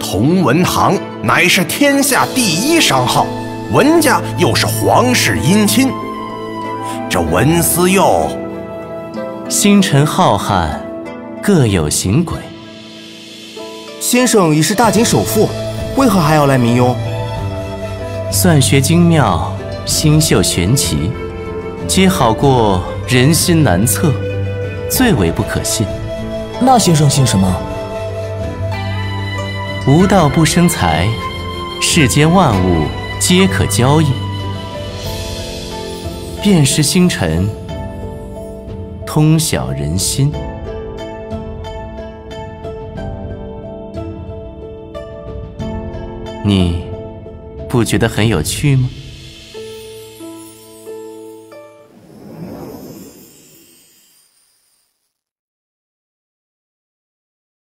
同文堂乃是天下第一商号，文家又是皇室姻亲，这文思佑…… 星辰浩瀚，各有行轨。 先生已是大景首富，为何还要来民庸？ 算学精妙，星宿玄奇，皆好过人心难测，最为不可信。 那先生信什么？ 无道不生财，世间万物皆可交易。辨识星辰，通晓人心。你不觉得很有趣吗？